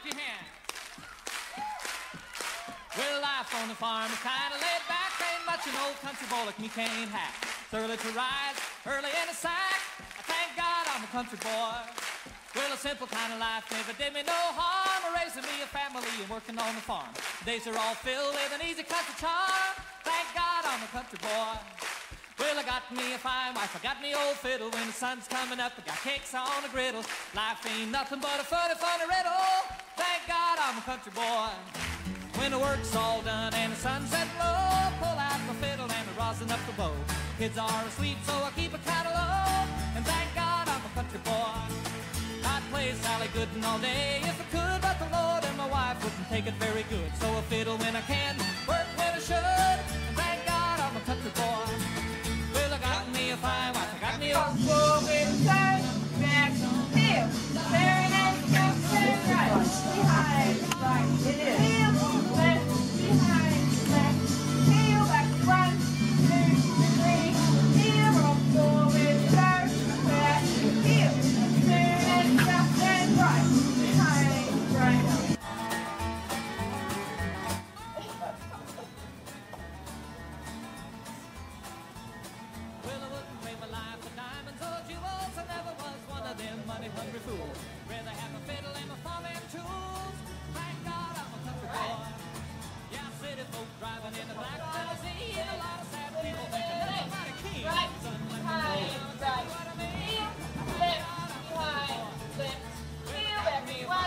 your hands. Well, life on the farm is kind of laid back. Ain't much an old country boy like me can't hack. It's early to rise, early in the sack. I thank God I'm a country boy. Well, a simple kind of life never did me no harm. Raising me a family and working on the farm. Days are all filled with an easy country charm. Thank God I'm a country boy. Well, I got me a fine wife, I got me old fiddle. When the sun's coming up, I got cakes on the griddle. Life ain't nothing but a funny, funny riddle. Thank God I'm a country boy. When the work's all done and the sunset low, pull out my fiddle and I rosin up the bow. Kids are asleep, so I keep it kind of low. And thank God I'm a country boy. I'd play Sally Gooden all day if I could, but the Lord and my wife wouldn't take it very good. So I fiddle when I can, work when I should. And thank God I'm a country boy. Well, I got me a fine wife, I got me a with back, heel, turn and jump and right, behind, right, it is. Heel, left, behind, left, heel, back, 1, 2, 3, heel, roll forward, turn, back, heel, turn and jump and right, behind, right. Hungry fool. Rather have a fiddle and my farming tools. Thank God I'm a country boy. Yeah, city folk driving in the black limousine. A lot of sad people thinking that I'm mighty keen. Right, Son, let me behind, know. right, What I mean? heel, left, behind, left, heel, back,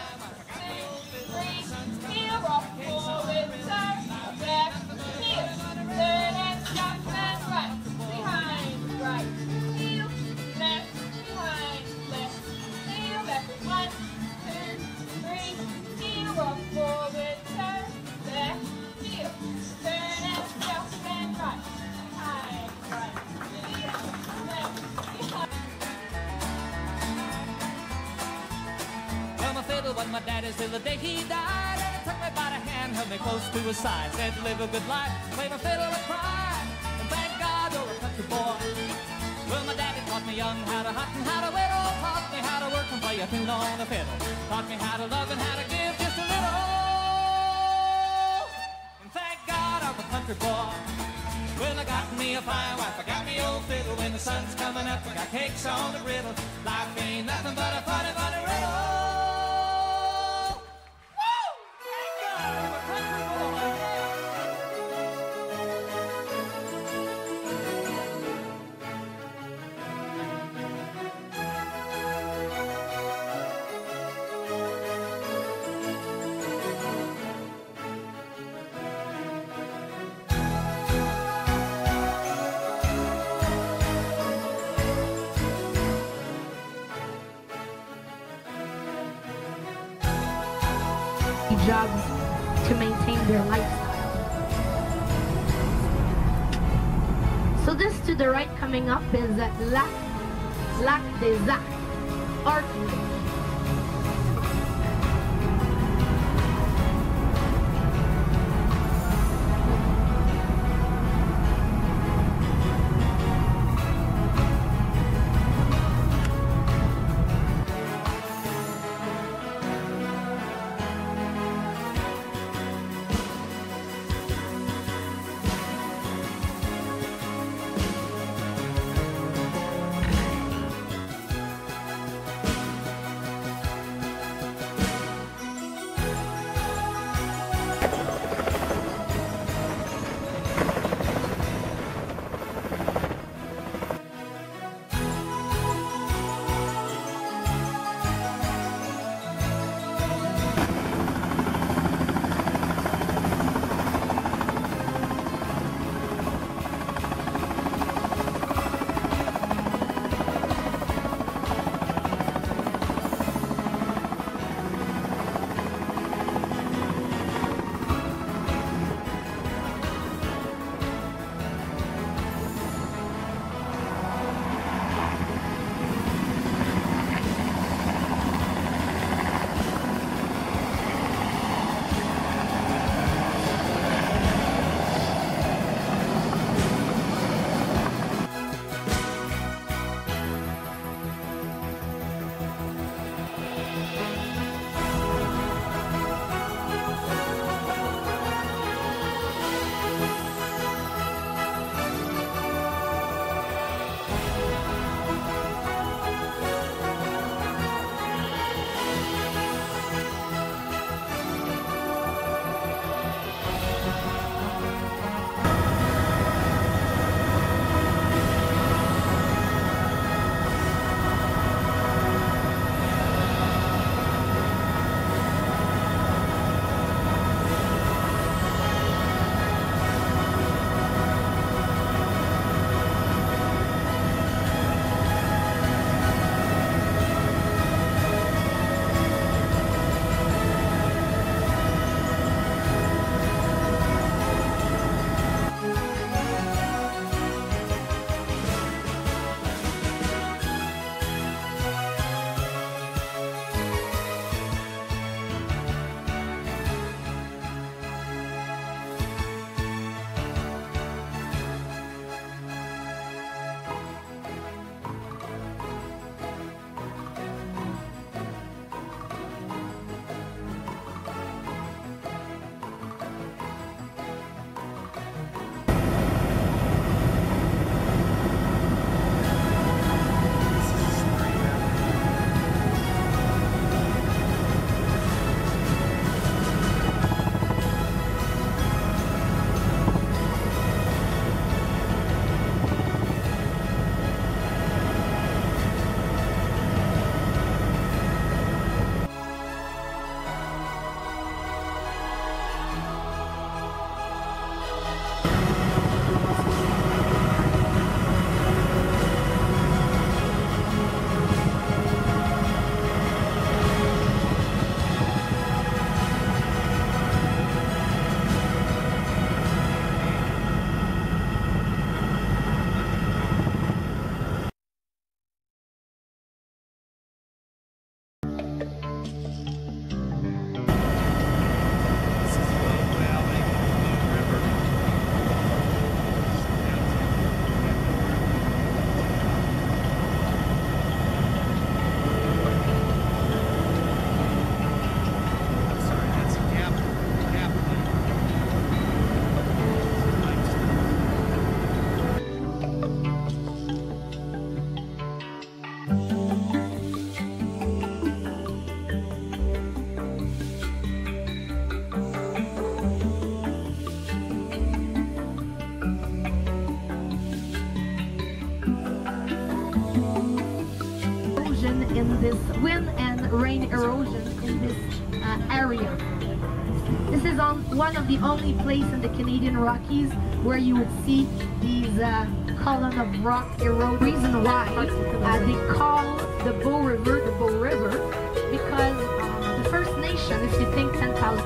1, 2, 3, heel, roll forward, turn, back, heel, turn and jump and right, behind, right, heel, left, behind, left, heel, back, 1, 2, 3, heel, roll forward, turn, back, heel, turn and jump and right, behind, right, heel, left, behind. Well, my fiddle was my daddy's till the day he died. And he took me by the hand, held me close to his side. Said, live a good life, play my fiddle and cry. And thank God you're a country boy. Well, my daddy taught me young how to hunt and how to whittle. Taught me how to work and play a tune on the fiddle. Taught me how to love and how to give just a little. And thank God I'm a country boy. Well, I got me a fine wife, I got me old fiddle. When the sun's coming up, I got cakes on the griddle. Life ain't nothing but a funny, funny riddle. Woo! Thank God I'm a country boy. Jobs to maintain their lifestyle. So this to the right coming up is Lac des Arts Art Room. in this wind and rain erosion in this area. This is on one of the only places in the Canadian Rockies where you would see these column of rock erode. Reason why they call the Bow River the Bow River, because the First Nation, if you think 10,000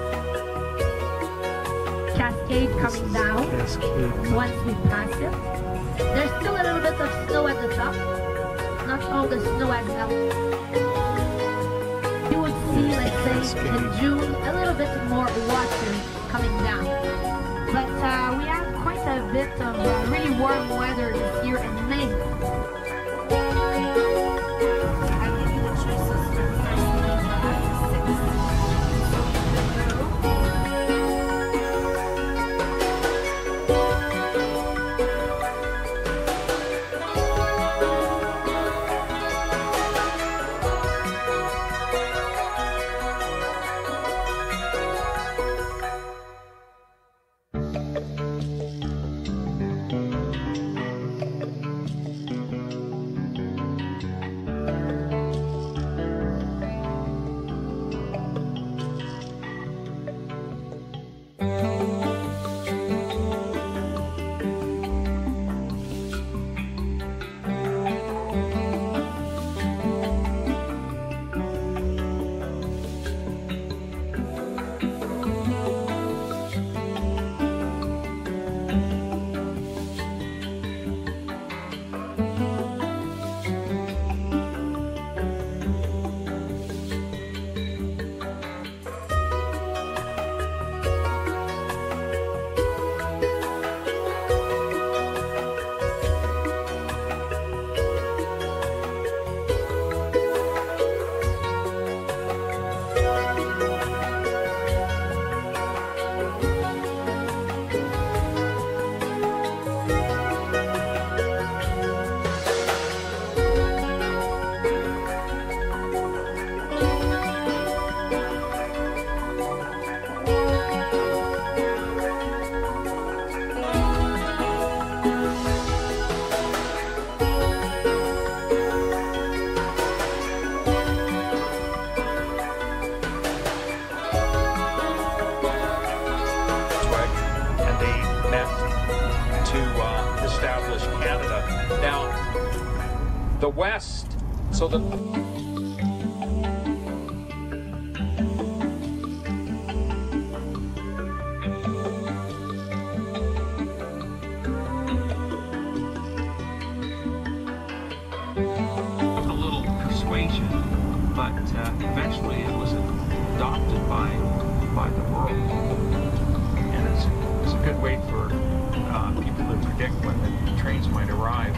cascade coming down once we pass it. There's still a little bit of snow at the top. Not all the snow has melted. You would see, let's say, in June, a little bit more water coming down. But we had quite a bit of really warm weather this year in May. Establish Canada. Now, the West, so the a little persuasion, but eventually it was adopted by the world, and it's a good way for people to predict when the trains might arrive.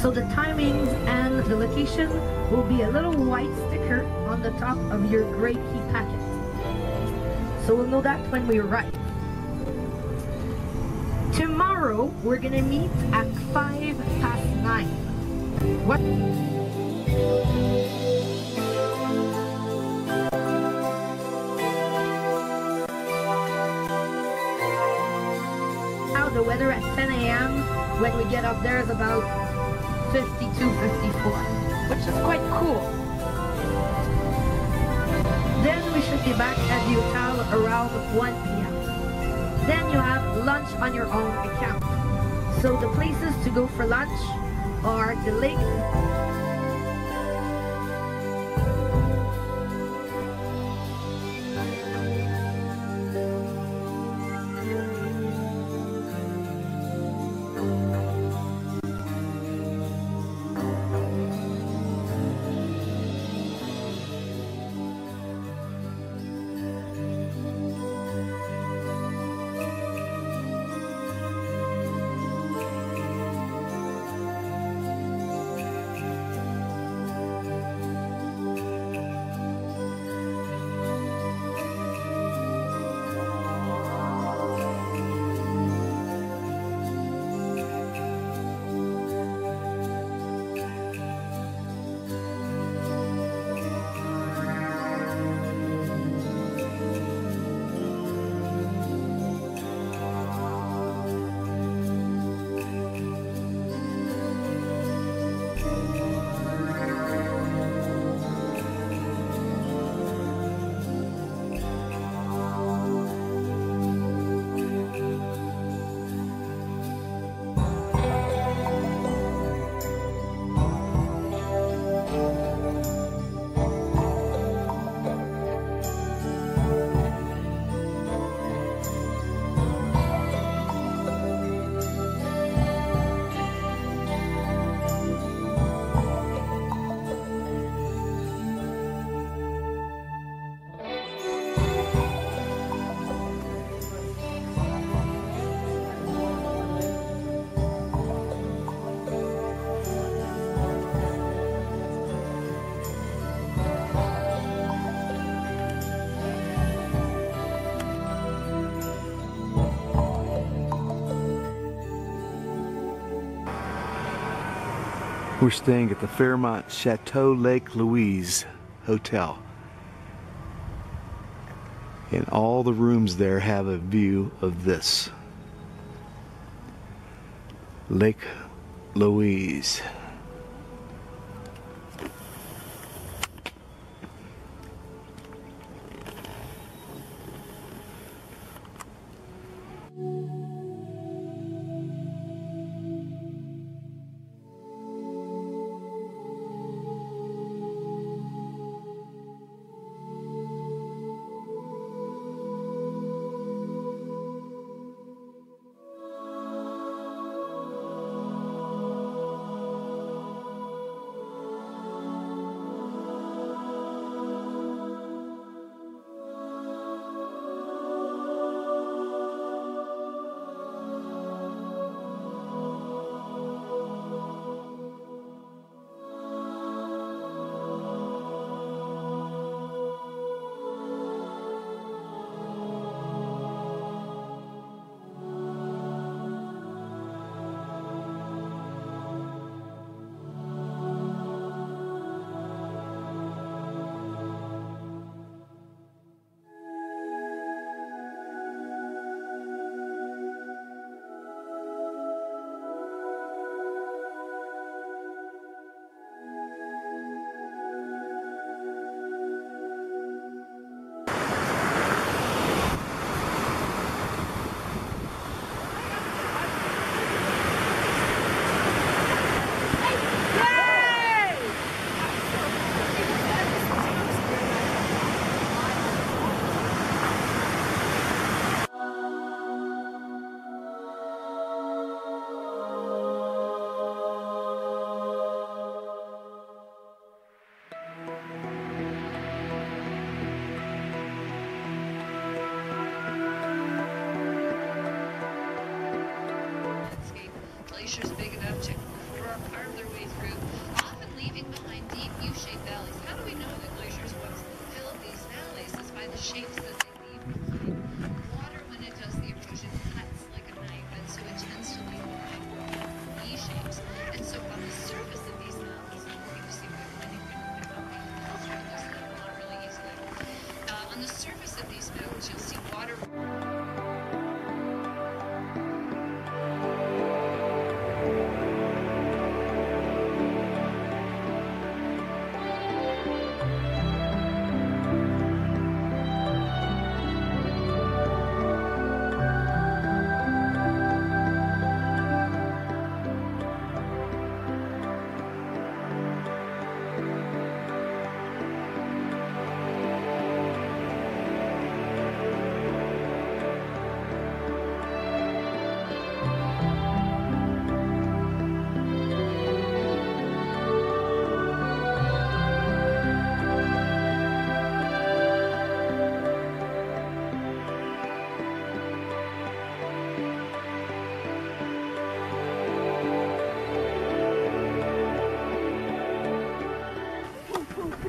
So the timings and the location will be a little white sticker on the top of your gray key packet. So we'll know that when we arrive. Tomorrow, we're gonna meet at 9:05. What? Now the weather at 10 a.m. when we get up there is about 52, 54, which is quite cool. Then we should be back at the hotel around 1 p.m. Then you have lunch on your own account. So the places to go for lunch are the lake. We're staying at the Fairmont Chateau Lake Louise Hotel. And all the rooms there have a view of this. Lake Louise.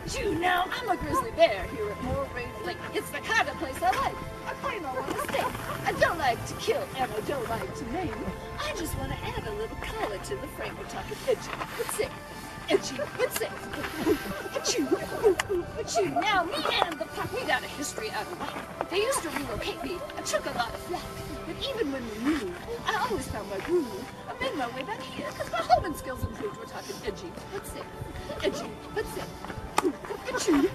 You know, I'm a grizzly bear here at Moray Lake. It's the kind of place I like. I claim I want to stay. I don't like to kill and I don't like to maim. I just want to add a little color to the frame. We're talking edgy, but sick. Edgy, but sick. Achoo. Now, me and the puck, we got a history out of whack. They used to relocate me. I took a lot of flack. But even when we moved, I always found my groove. I made my way back here because my homing skills improved. We're talking edgy, but sick. Edgy, but sick. Achoo.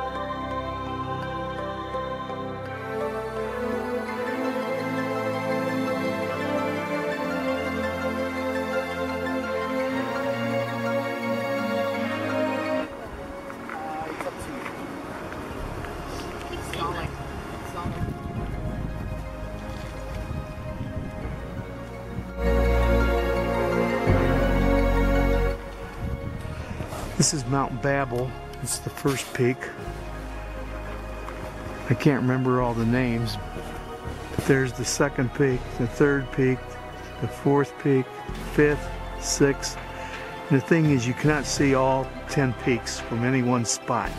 This is Mount Babel. It's the first peak. I can't remember all the names, but there's the second peak, the third peak, the fourth peak, fifth, sixth. And the thing is, you cannot see all 10 peaks from any one spot.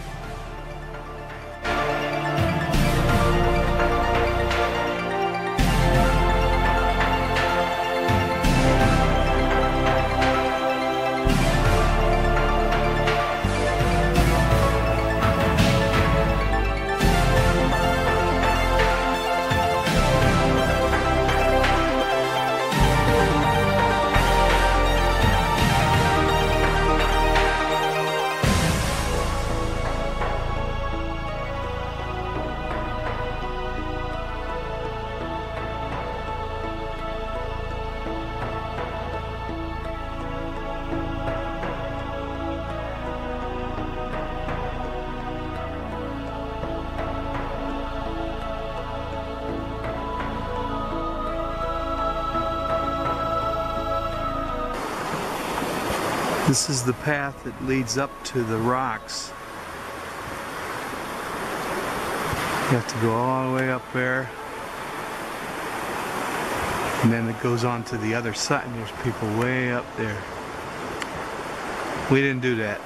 This is the path that leads up to the rocks. You have to go all the way up there. And then it goes on to the other side and there's people way up there. We didn't do that.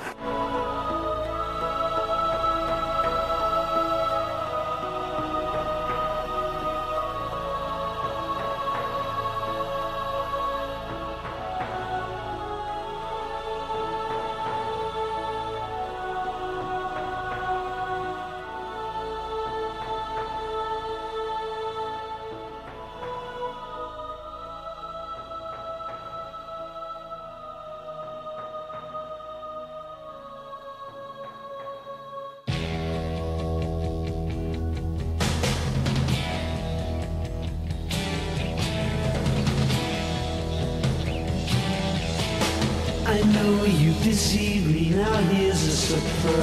I know you deceived me, now here's a surprise.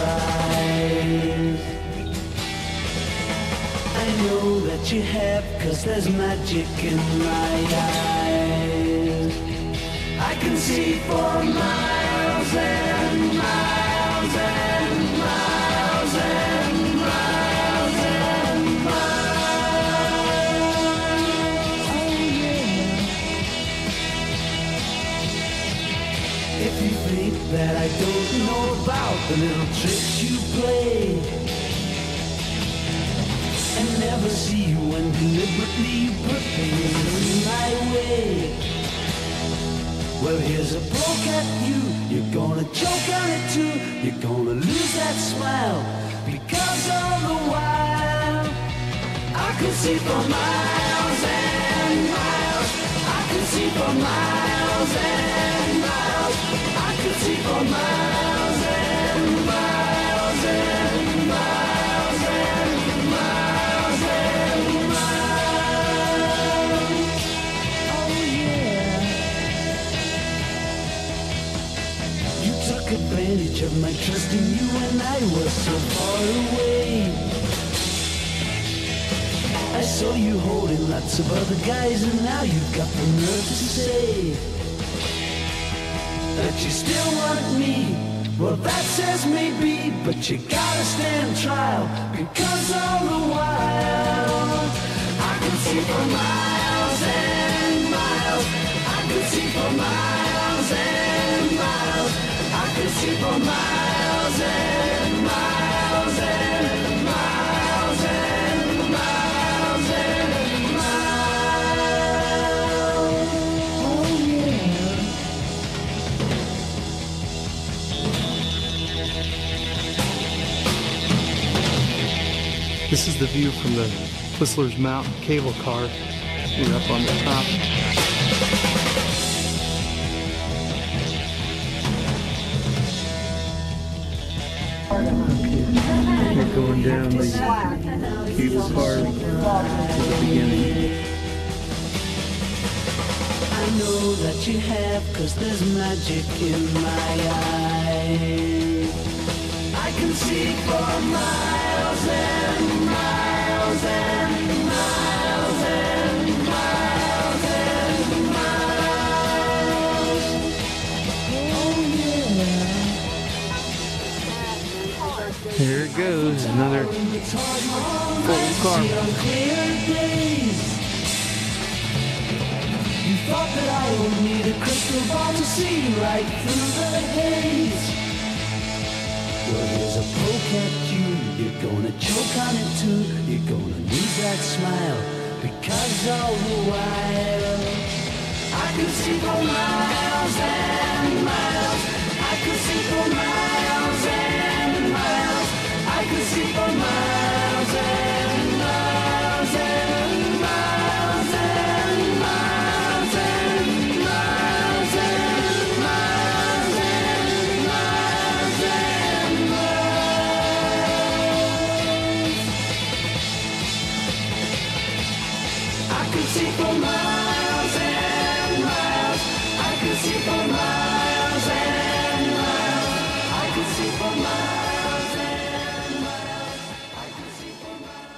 I know that you have, 'cause there's magic in my eyes. I can see for miles and miles and miles and miles and miles. Oh yeah. If you think that I don't know about the little tricks you play, and never see you when deliberately you put things my way, well, here's a poke at you. You're gonna choke on it too. You're gonna lose that smile, because all the while I can see for miles and miles. I can see for miles and miles. I can see for miles and miles and miles and miles and miles. Oh yeah. You took advantage of my trust in you when I was so far away. I saw you holding lots of other guys, and now you've got the nerve to say that you still want me. Well, that says maybe, but you gotta stand trial, because all the while I can see for miles and miles. I can see for miles and miles. I can see for miles and miles. This is the view from the Whistler's Mountain cable car. We're up on the top. Okay, we're going down the cable car to the beginning. I know that you have, 'cause there's magic in my eyes. I can see for miles and miles and miles and miles and miles. Oh yeah. Here it goes, another full car. You thought that I would need a crystal ball to see right through the haze. Well, there's a poke at you, you're gonna choke on it too. You're gonna lose that smile, because all the while I can see for miles and miles. I can see for miles and miles. I can see for miles and miles and miles and miles and miles and miles and miles and miles. I can see for miles and miles. I can see for miles and miles. I can see for miles and miles. I can see for miles.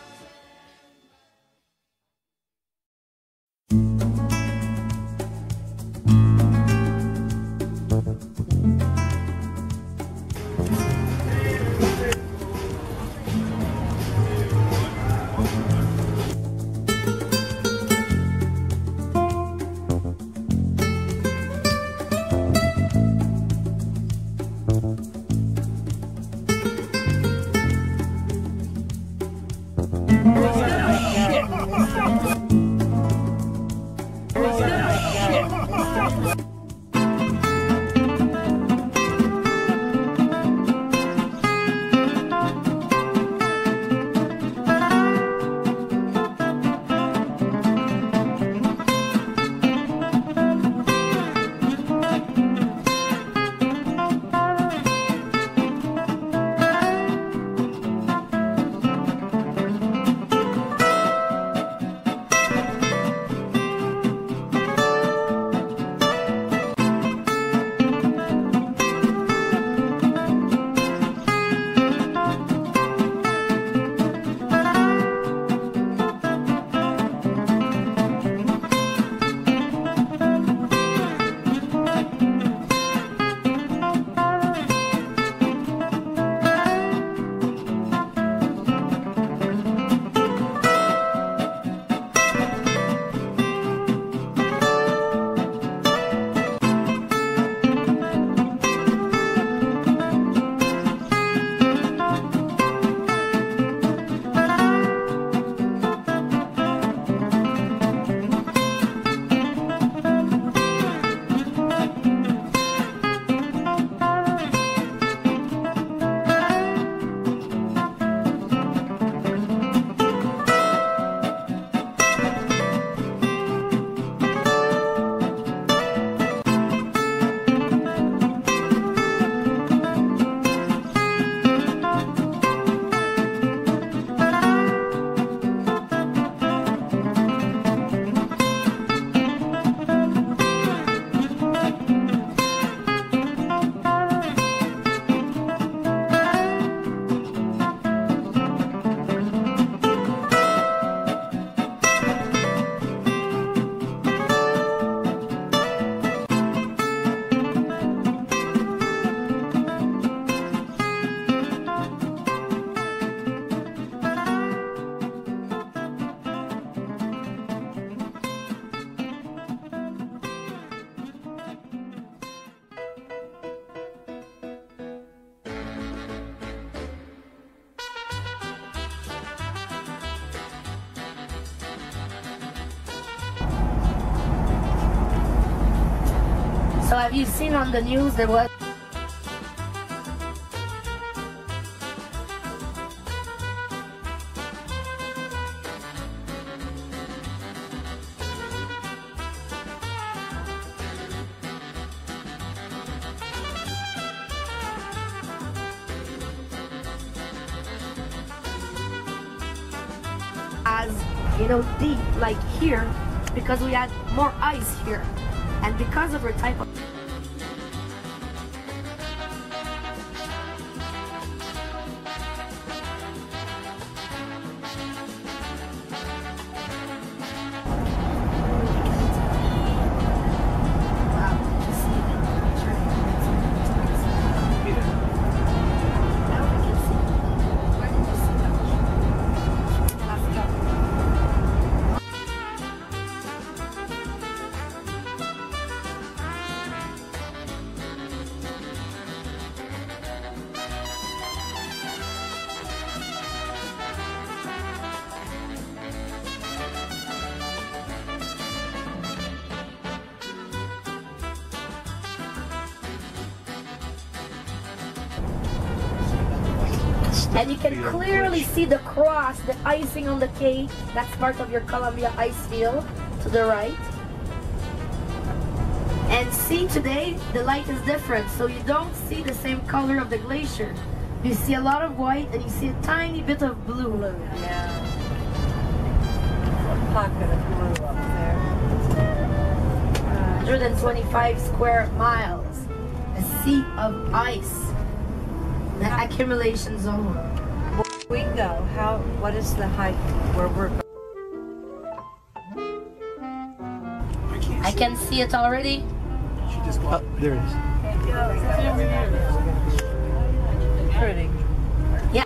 So have you seen on the news there was as, you know, deep like here because we had more ice here. And because of our type of and you can clearly see the cross, the icing on the cake. That's part of your Columbia ice field to the right. And see, today the light is different, so you don't see the same color of the glacier. You see a lot of white and you see a tiny bit of blue. Yeah. A pocket of blue up there. 125 square miles. A sea of ice. The accumulation zone. We go. What is the height where we're going? I can see it already. Oh, there it is. Pretty. Yeah.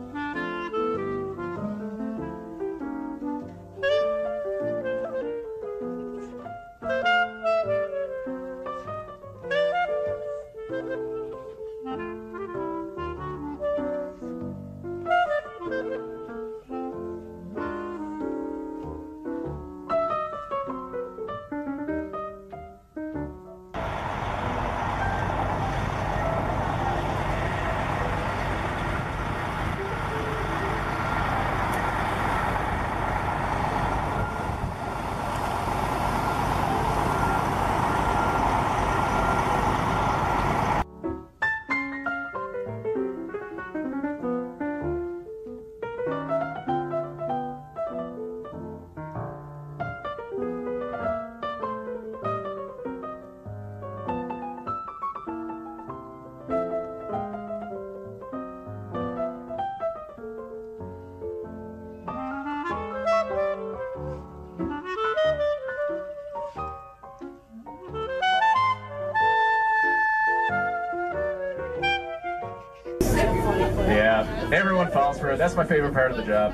Yeah, everyone falls for it. That's my favorite part of the job.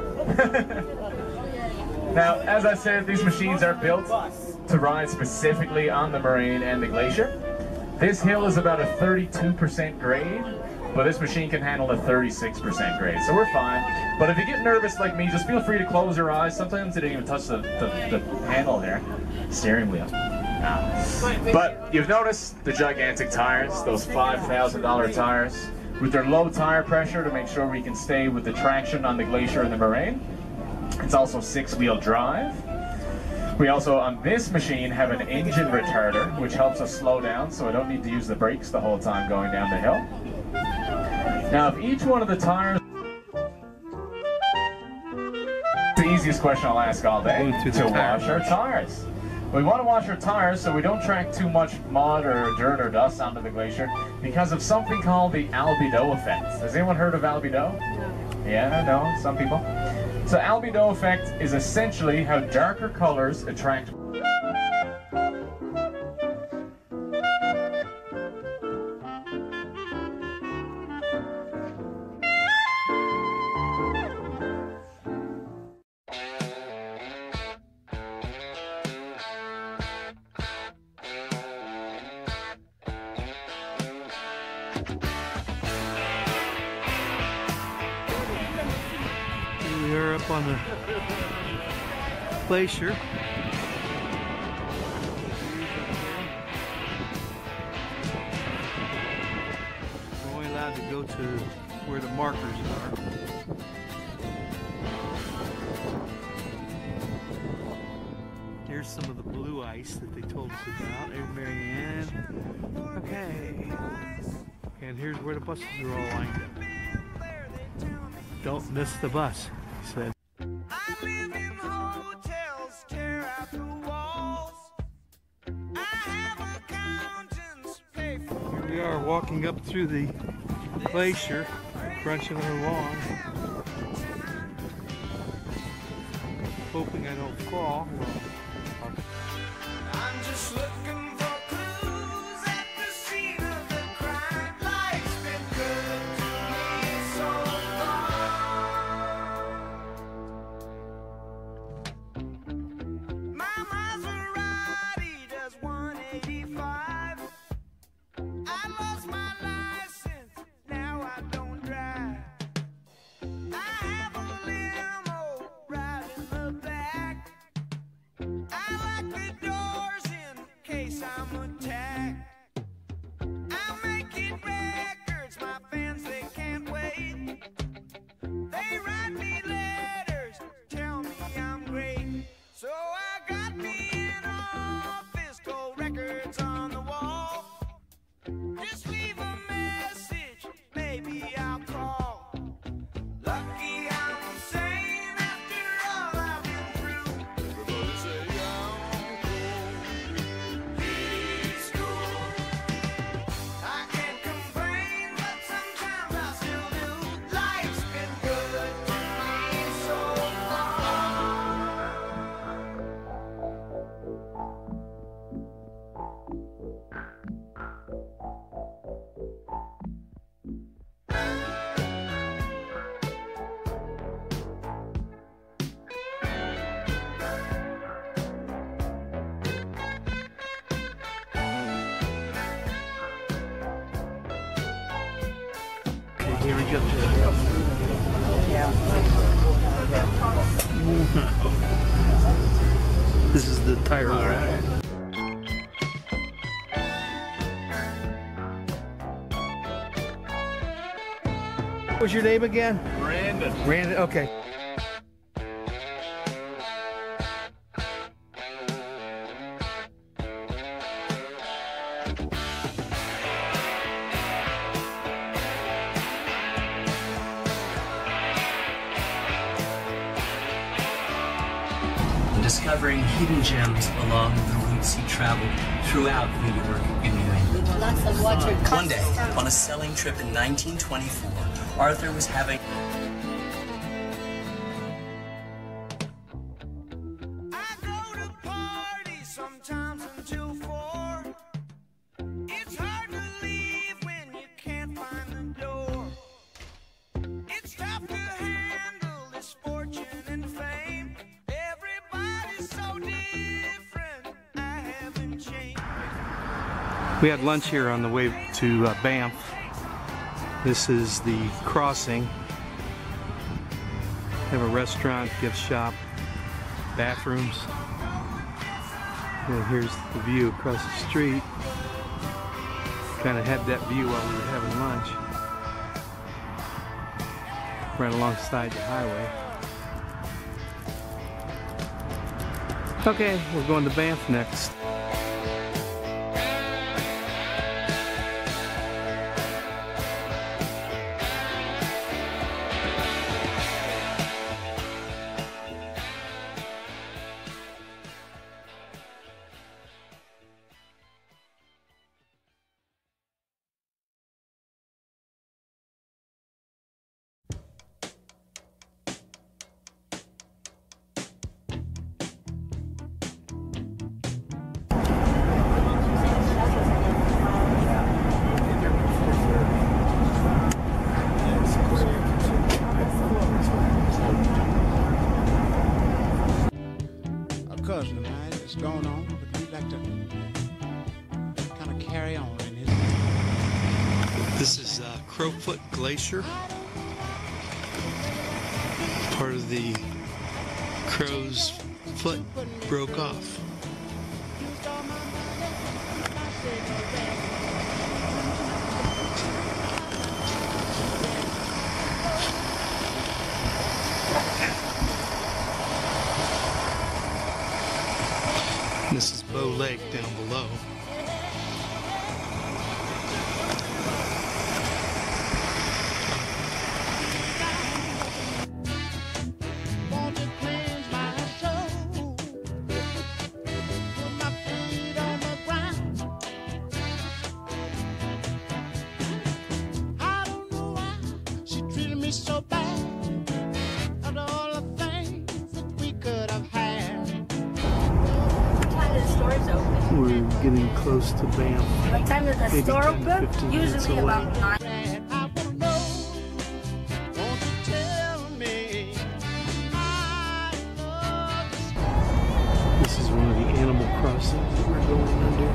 Now, as I said, these machines are built to ride specifically on the moraine and the glacier. This hill is about a 32% grade, but this machine can handle a 36% grade, so we're fine. But if you get nervous like me, just feel free to close your eyes. Sometimes they don't even touch the handle there, steering wheel. But you've noticed the gigantic tires, those $5,000 tires, with their low tire pressure to make sure we can stay with the traction on the glacier and the moraine. It's also 6-wheel drive. We also, on this machine, have an engine retarder, which helps us slow down so I don't need to use the brakes the whole time going down the hill. Now, if each one of the tires... It's the easiest question I'll ask all day, to wash our tires. We want to wash our tires so we don't track too much mud or dirt or dust onto the glacier because of something called the albedo effect. Has anyone heard of albedo? Yeah, no, some people. So albedo effect is essentially how darker colors attract We are up on the glacier. We're only allowed to go to where the markers are. Here's some of the blue ice that they told us about. Hey, Marianne. Okay. And here's where the buses are all lined up. Don't miss the bus, he said. walking up through the glacier, crunching along, hoping I don't fall. I'm just looking for clues at the scene of the crime. Life's been good to me so far. My Maserati does 185. I lost my license, now I don't drive. I have a limo right in the back. I like the doors in case I'm attacked. I'm making records, my fans, they can't wait. They write me letters, tell me I'm great. So I got me an office, gold records on the wall. Just leave a message, maybe I'll call. Lucky I'm sane after all I've been through. Everybody say I'm cool. He's cool. I can't complain, but sometimes I still do. Life's been good to me so far. Okay, here we go. This is the tire rack. What's your name again? Brandon. Brandon, okay. Discovering hidden gems along the routes he traveled throughout New York and New England. Lots of water. One day, on a sailing trip in 1924, Arthur was having I go to parties sometimes until 4. It's hard to leave when you can't find the door. It's tough to handle this fortune and fame. Everybody's so different, I haven't changed. We had lunch here on the way to Banff. This is the crossing. They have a restaurant, gift shop, bathrooms. And here's the view across the street. Kind of had that view while we were having lunch. Right alongside the highway. Okay, we're going to Banff next. Cousin of mine is going on, but we'd like to kind of carry on in his. This is Crowfoot Glacier, part of the Crow's Foot broke off. This is Bow Lake down below. me so bad, and all the things that we could have had. What time the store's open? We're getting close to Banff. What time does the Maybe store 10, open? 15 minutes Usually away. about 9. This is one of the animal crossings that we're going under.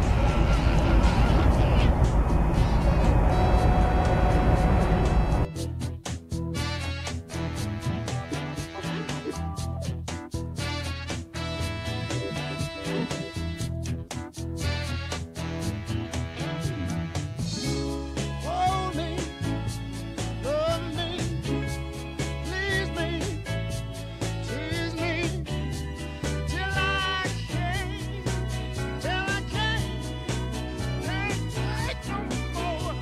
Hold me, love me, please me, tease me, till I can't take no more.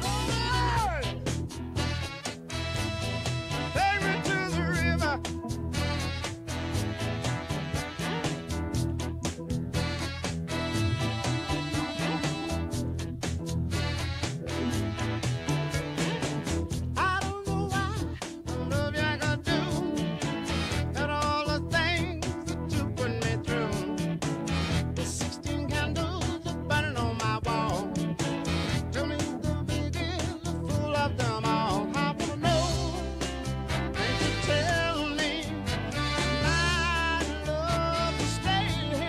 Take me to the river. I don't know why I love you I could do, and all the things that you put me through. The 16 candles are burning on my wall. Tell me the biggest, the fool of them all. I wanna know, can't you tell me my love to stay?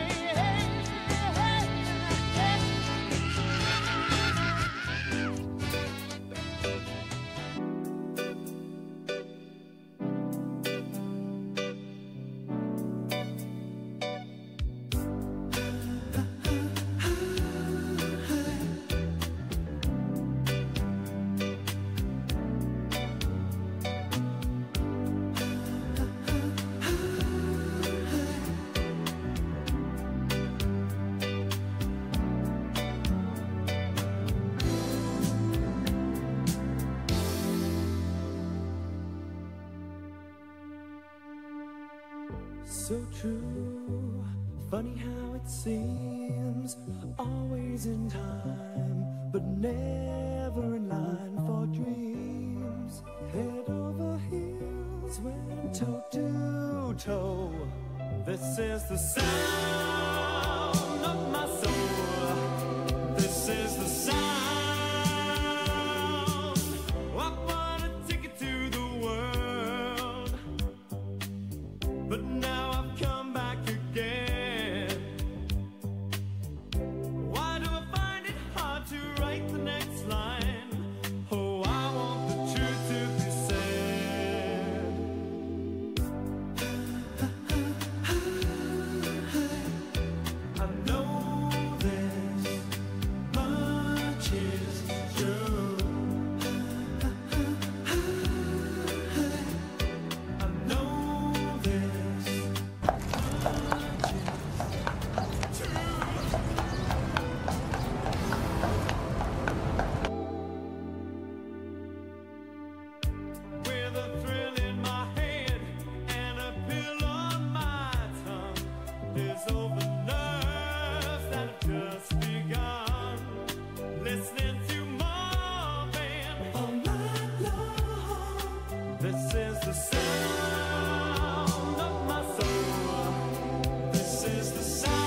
So true, funny how it seems, always in time, but never in line for dreams. Head over heels, went toe to toe. This is the sound of my soul. This is the sound. I want a ticket to the world, but now I've come back again. Why do I find it hard to write the next line? Oh, I want the truth to be said. I know this much is true. I know this with a thrill in my head and a pill on my tongue. There's over nerves that have just begun. Listening to Marvin all night long. This is the sound of my soul. This is the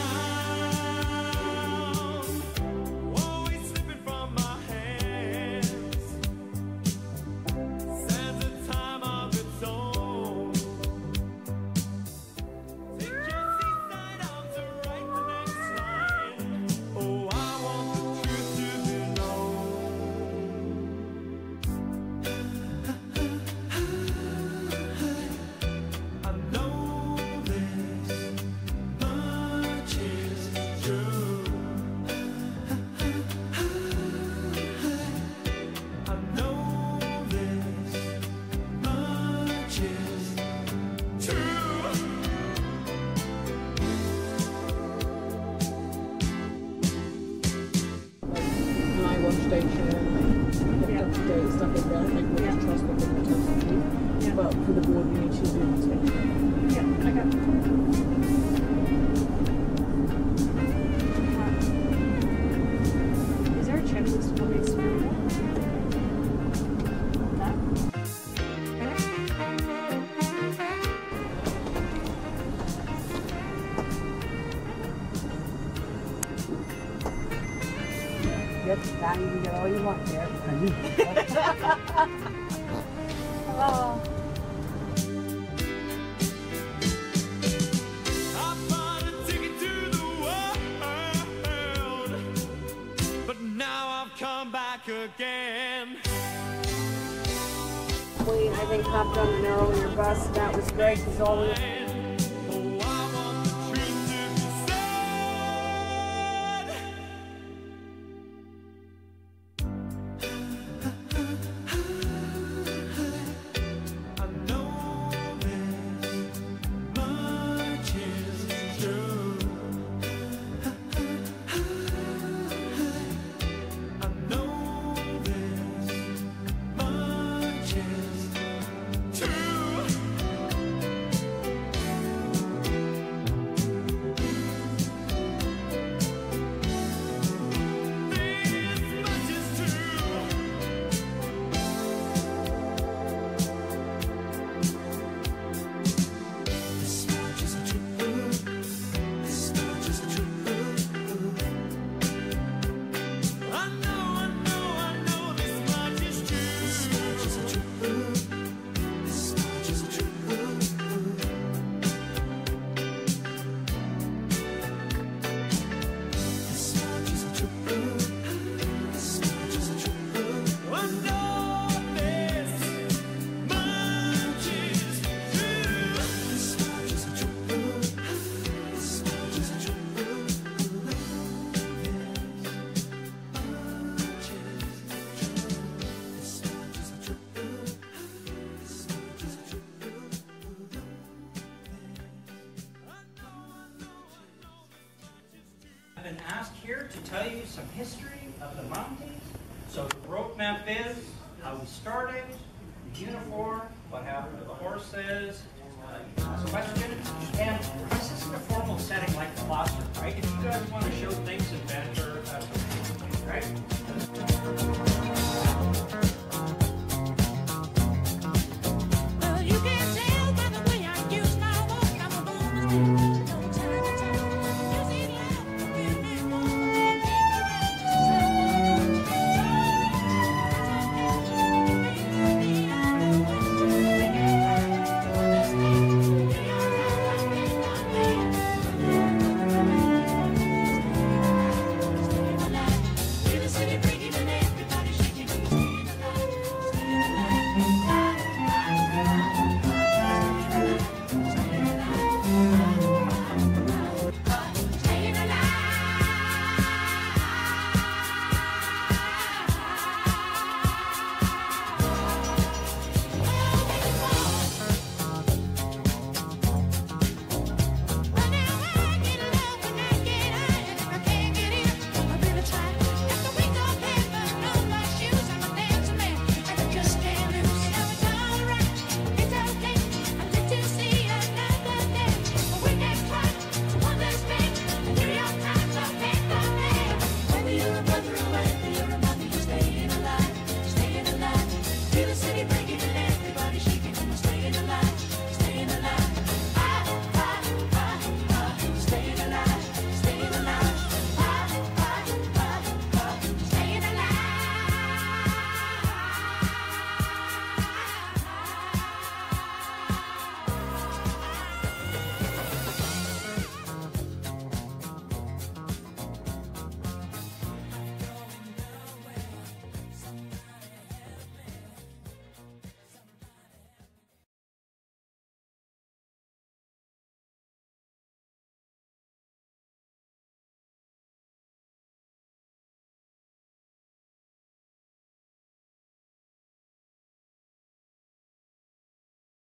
sound, always slipping from my hands. Stands a time of its own. Take your seaside out to write the next line. Oh, I want the truth to be known. I know this much is true. I know this much is true. My workstation, hooked up to date, stuff like that, like what trust what they're supposed to do. But for the board, we need to do inspection. Yeah, I got it. Is there a checklist for this? That? Yeah, you can get all you want there. Oh. Come back again. We, I think, hopped on an earlier bus. That was great because all we I've been asked here to tell you some history of the mountains. So the road map is how we started, the uniform, what happened to the horses, question, and this isn't a formal setting like the classroom, right? If you guys want to show things in banter, right?